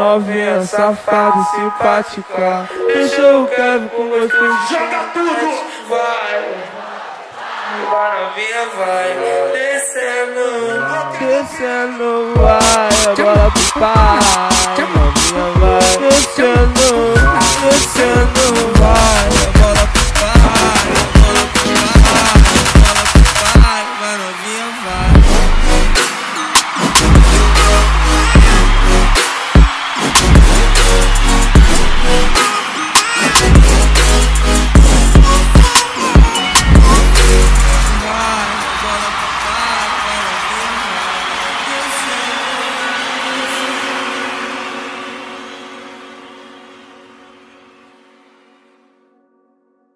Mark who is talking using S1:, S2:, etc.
S1: novinha safada e simpática. Deixou o Kevin com gostinho de joga tudo. Vai, novinha vai descendo, descendo, vai agora pro pai. Novinha vai descendo, descendo, vai.